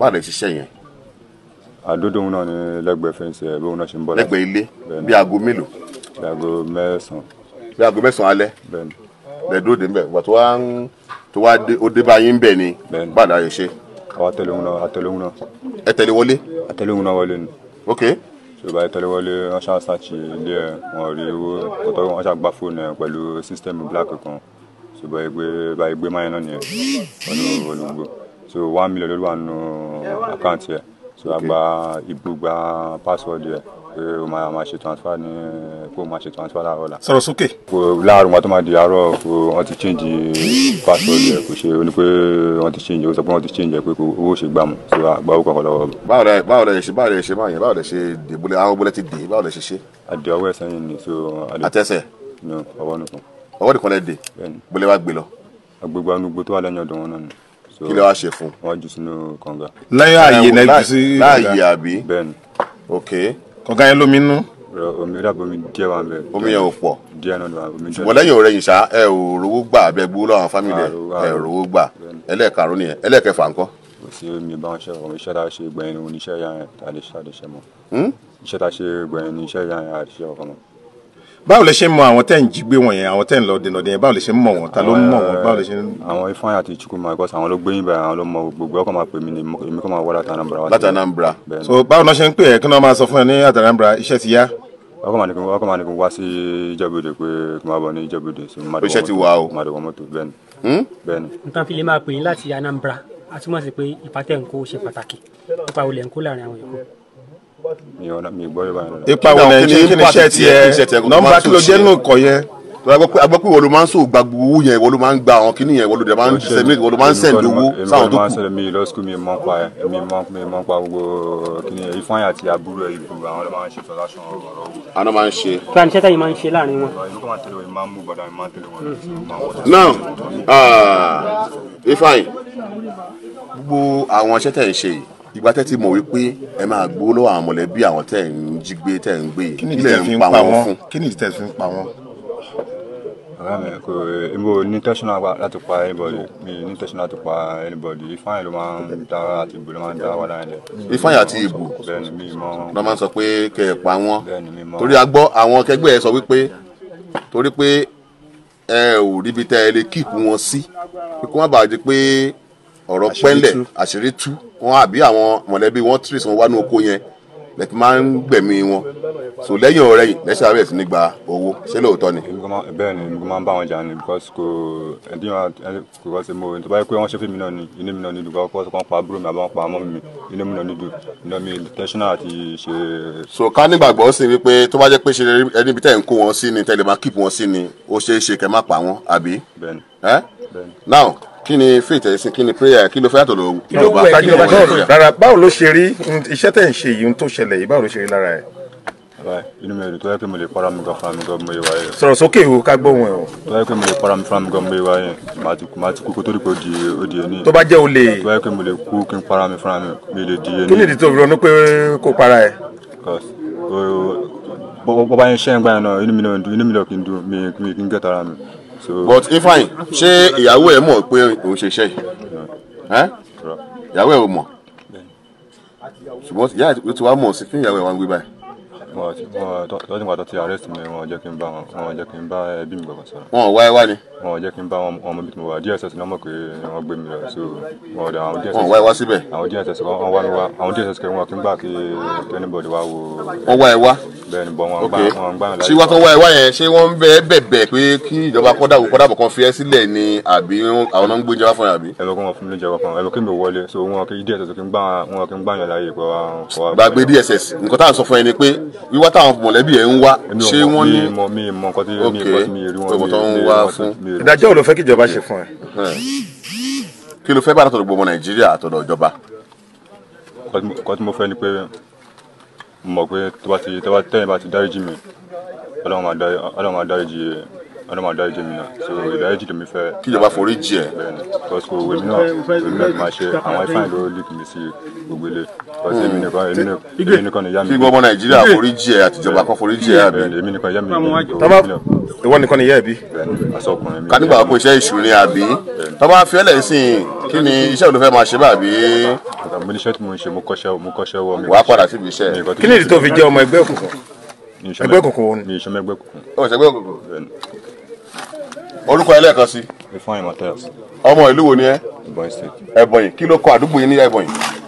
báwo lẹ ṣiṣẹ́ yẹn. àdódò òun náà ni lẹ́gbẹ̀ẹ́ fẹ́ǹsì ẹ̀ bí òun náà ṣe ń bọ̀ lẹ́gbẹ̀ẹ́ ilé bí aago mélòó. bí aago 9. bí aago 9 alẹ́. bẹ́ẹ̀ni. lẹ́dúró dé nbẹ̀ wà tó wá ó dé bá yín bẹ̀ ni. bẹ́ẹ̀ni. báwo la yẹ ṣe. àwọn àtẹlẹ òun náà. ẹ tẹ̀lé wọlé. àtẹlẹ òun náà wọlé ni. ok. ṣùgbọ́n àtẹlẹ wọlé wọ́n ṣáà ṣàṣì ilé ẹ̀ wọ́n rí owó tọ́tọ́ wọ́n ṣàgbá fóònù ẹ̀ pẹ̀lú sísítẹ́ẹ̀mù black kan ṣùgbọ́n ìgbé máyẹ̀ náà nìyẹn wọnú olùgbò so 1 million lórí wà nínú àkáǹtì ẹ̀ so àgbà ìgbógba password ẹ̀ pé o máa ṣe transfer ní kó o máa ṣe transfer láàárọ̀ la. sọ̀rọ̀ sókè. láàárọ̀ wọn tó máa di àárọ̀ wọ́n ti change password ẹ̀ kò ṣe ó ní pé wọ́n ti change ó sọ pé wọ́n ti change ẹ̀ pé owó ṣe gbà mọ́ so àgbà owó kankan lọ́wọ́. báwo lẹ ṣe báyẹn báwo lẹ ṣe dè bólẹ̀ àwọn bólẹ̀ ti dè báwo lẹ ṣe ṣe. àdè ọwọ́ ẹ̀ sẹ́yìn ni so. àtẹsẹ̀. ọwọ́ nìkan. ọwọ́ nìkan lẹ dè. bólẹ̀ wá gbé lọ. agbègbè anugbo tó wà lẹ́yìn ọ̀dọ̀ wọn náà ni. kí lẹ wá ṣe fún. wọ́n jù sínú kànga. lẹ́yìn ààyè náà jù sí. láàyè àbí. bẹ́ẹ̀ni. ok. kànga yẹn lómi nú. omi dàbọ̀ omi díẹ̀ wà bẹ́ẹ̀. omi yẹn ò pọ̀. díẹ̀ náà wà omi díẹ̀. ṣùgbọ́n lẹ́yìn ọ̀rẹ́ yìí ṣá ẹ ò rówó gbà abẹ́ gbowó lọ́wọ́ fámìlì ẹ ò rówó gbà ẹlẹ́ẹ̀karùn nìyẹn ẹlẹ́ẹ̀kẹfà ńkọ́. kò sí omi bá wọn ṣe ọmọ iṣẹ́ tá a ṣe gbẹ̀yìn ní oníṣẹ́ yá yẹn tá a lè ṣe mọ́. iṣẹ́ tá a ṣe gbẹ̀yìn ní iṣẹ́ yá yẹn àti iṣẹ́ ọkọ mọ́. báwo lẹ ṣe mọ àwọn tẹ́ ń jí gbé wọn yẹn àwọn tẹ́ ń lọ dènà dèyẹn báwo lẹ ṣe mọ wọn ta ló mọ wọn báwo lẹ ṣe. àwọn Ifeanyi àti Chukwuma because àwọn ló gbé yín báyìí àwọn ló mọ gbogbo ọkọ máa pè mí ni èmi kò máa wọ láti Anambra. láti Anambra. so báwo náà ṣe ń pè ẹ kí wọ́n máa sọ fún ẹ ní Anambra iṣẹ́ ti yá. ọkọ máa ní kí n wá sí Ìjẹ̀bú-Òde pé kí n máa bọ̀ ní Ìjẹ̀bú-Òde. iṣẹ́ ti wà o. máa dọ̀wọ́ mọ́tò bẹ́ẹ̀ni. nǹkan fi lè máa pè yín láti Anambra a túmọ̀ sí pé ìpàtẹ́ nǹkó ṣe pàtàkì nípa olè nǹkó láàrin àwọn èkó. mi gbọ́ yóò bá yẹn lọ. ipa wo lẹ ṣe kí ni iṣẹ́ tiẹ̀ nọ́mbà kí ló jẹ́ nù kọ́ yẹn. agbọ́ pé ìwọ ló máa ń sọ gba owó yẹn ìwọ ló máa ń gba àwọn kíní yẹn ìwọ ló dẹ̀ máa ń sẹ́mi ìwọ ló máa ń sẹ́ndì owó sáwọn tó kù. mi lọ sukùl mi mọ́ pa gbogbo kíní Ifeanyi àti àbúrò ìbò àwọn ló máa ń ṣe transaction ọ̀rọ̀ owó. àwọn máa ń ṣe. kí wàá ní sẹ́tà yìí máa ń ṣe láàrin wọn. now Ifeanyi gbogbo àwọn iṣẹ́ tẹ̀ ń ṣe yìí ìgbà tẹ́ ti mọ̀ wípé ẹ máa gbowó lọ́wọ́ àwọn mọ̀lẹ́bí àwọn tẹ́ ń jí gbé tẹ́ ń gbé kí ni ìdí fi ń pa wọ́n kí ni ìdí tẹ́ fi ń pa wọ́n. mo ní intentional láti pa anybody mi ní intentional láti pa anybody Ifeanyi ló máa ń dá àti ìbò ló máa ń dá wà láyé lẹ. Ifeanyi àti ìbò bẹ́ẹ̀ni mi mọ. lọ́ máa ń sọ pé kẹ́ ẹ pa wọ́n bẹ́ẹ̀ni mi mọ. torí a gbọ́ àwọn kẹgbẹ́ ẹ sọ wípé torí pé ẹ ò ríbi tẹ́ ẹ lè kíìpù wọn sí pé kó má bàa di pé ọ̀rọ̀ pẹ́ńlẹ̀ àṣírí tú wọn àbí àwọn mọ̀lẹ́bí wọn tírìsì wọn wá ní oko yẹn lẹ́tí máa ń gbẹ̀mí wọn so lẹ́yìn ọ̀rẹ́ yìí lẹ́sẹ̀ àbẹ̀ sí ní gba owó ṣé lóòótọ́ ni. bẹ́ẹ̀ ni mo máa ń bá wọn jà ní because kò kò ṣe mo tó bá yẹ pé wọ́n ṣe fíìmù náà ni inú mi náà ní dùn kọ́ wọ́n pa àbúrò mi àbá wọn pa ọmọ mi inú mi náà ní dùn inú mi intentional àti ṣe. so ká nígbàgbọ́ sí wípé tó bá jẹ́ pé ṣe ẹni bí tẹ̀ ń kó wọn sí ni tẹ́lẹ̀ máa keep wọn sí ni ó ṣeé ṣe kẹ́ má pa wọn àbí. bẹ́ẹ̀ni. now kí ni faith ẹ̀sìn kí ni prayer kí ló fẹ́ yàtọ̀ lọ. rárá báwo ló ṣe rí iṣẹ́ tẹ̀ ń ṣe yìí tó ṣẹlẹ̀ yìí báwo ló ṣe rí lára ẹ̀. inú mi tó yẹ pé mo lè para mi gan fúnra mi gan mo yẹ wáyé. sọ̀rọ̀ sókè o ká gbóhùn ẹ̀ o. tó yẹ pé mo lè para mi fúnra mi gan mo yẹ wáyé màá ti kú kó tó rí pé ó di ẹni. tó bá jẹ́ olè. tó yẹ pé mo lè kú kí n para mi fúnra mi lè di ẹni. kí ni ìdí tó fi ronú pé kó para ẹ̀. bọ́ bá yẹn ṣẹ́ ń gbà yẹn náà inú mi náà kì í dùn mi kì í gẹ̀tara mi. but Ifeanyi ṣé ìyàwó ẹ mọ̀ pé òun ṣe iṣẹ́ yìí ìyàwó ẹ ò mọ̀ ṣùgbọ́n ìyá ẹ ti wá mọ̀ sí fún ìyàwó ẹ wá ń gbé báyìí. tọ́jú nígbà tó ti arrest mi wọn jẹ́ kí n bá wọn jẹ́ kí n bá ẹbí mi gbọ̀ngàn sọ̀rọ̀. wọn ò wá ẹ wá ni. wọn jẹ́ kí n bá wọn ọmọ bí mo wà DSS náà mọ̀ pé wọ́n gbé mi lọ so wọn ọ̀dọ̀ àwọn DSS. wọn ò wá ẹ wá síbẹ̀. àwọn DSS wọn wá mi wá àwọn DSS kẹ́ wọn kí n gbà kí anybody wá wo. wọ́n wá ẹ wá. bẹ́ẹ̀ni bọ̀ wọn gbà láyé. ṣé wọ́n tó wá ẹ wá yẹn ṣé wọ́n ń bẹ̀bẹ̀ pé kí ìjọba kọ́dàbọ̀ kan fi ẹ́ sílẹ̀ ni àbí àwọn náà ń gbé ìjọba fún ẹ àbí. ẹ bẹ kó wọn fún mi lóúnjẹ kan ẹ bẹ kí mi wọlé so wọn kí DSS kí n gbà yàn láyè pé wà. gbàgbé DSS nǹkan táwọn sọ fún ẹ ni pé wíwá táwọn mọ̀lẹ́bí ẹ ń wá ṣé wọ́n ní. mi mọ nǹkan tí mi rí wọn tó ń wá fún. ìdájọ́ wo ló fẹ́ kí ìjọba ṣe fún ẹ. kí ló fẹ́ bá látọ̀dọ̀ gbogbo Nàìjíríà àtọ̀dọ̀ ìjọba. nǹkan tí mo fẹ́ ni pé mo mọ̀ pé tẹ́yìn bá ti dáríjì mi Ọlọ́run máa dáríjì ọ̀nà máa dáríjì mi náà so ìdáríjì tó mi fẹ́. kí ìjọba forí jì ẹ́. bẹ́ẹ̀ni because kò wèmí náà máa ṣe àwọn ifeanyi ló leak mi sí gbogbo ilé because èmi nìkan ni ìyá mi. kí gbogbo Nàìjíríà forí jì ẹ́ àtijọba kan forí jì ẹ́ àbí. èmi nìkan ìyá mi. ìwọ nìkan ni ìyá ẹ̀ bí. bẹ́ẹ̀ni aṣọ ọkùnrin mi. ká nígbà pé iṣẹ́ ìṣù ni àbí tọ́ba fiẹ́lẹ̀ sìn kí ni iṣẹ́ olùfẹ́ máa ṣe báàbí. mo ní iṣẹ́ tí mo ń ṣe mo kọ́ṣẹ́ wọ mi. wàá padà síbi iṣẹ́. kí ni ìdí tó fi jẹ́ ọmọ ẹgbẹ́ òkùnkùn. ẹgbẹ́ òkùnkùn wo ni. mi ìṣọmọ ẹgbẹ́ òkùnkùn. ó ṣẹgbẹ́ òkùnkùn. orúkọ ẹlẹ́ẹ̀kan sí. Ifeanyi Matthias. ọmọ ìlú wo ni ẹ. Ebonyi State. Ebonyi kí ló kọ àdúgbò yín ní Ebonyi.